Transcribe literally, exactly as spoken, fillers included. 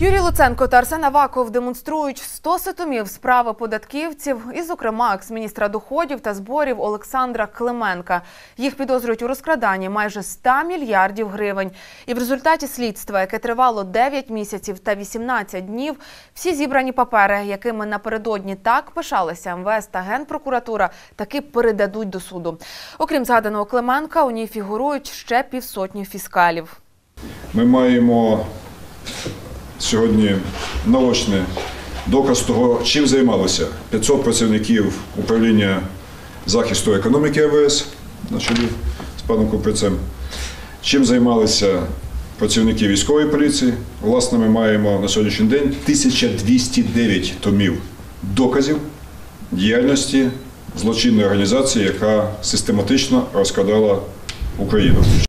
Юрій Луценко та Арсен Аваков демонструють стосі томів справи податківців і, зокрема, екс-міністра доходів та зборів Олександра Клименка. Їх підозрюють у розкраданні майже ста мільярдів гривень. І в результаті слідства, яке тривало дев'ять місяців та вісімнадцять днів, всі зібрані папери, якими напередодні так пишалися ем ве ес та Генпрокуратура, таки передадуть до суду. Окрім згаданого Клименка, у ній фігурують ще півсотні фіскалів. Ми маємо сьогодні наочний доказ того, чим займалося п'ятсот працівників управління захисту економіки ем ве ес на чолі з паном Куприцем, чим займалися працівники військової поліції. Власне, ми маємо на сьогоднішній день тисяча двісті дев'ять томів доказів діяльності злочинної організації, яка систематично розкрадала Україну.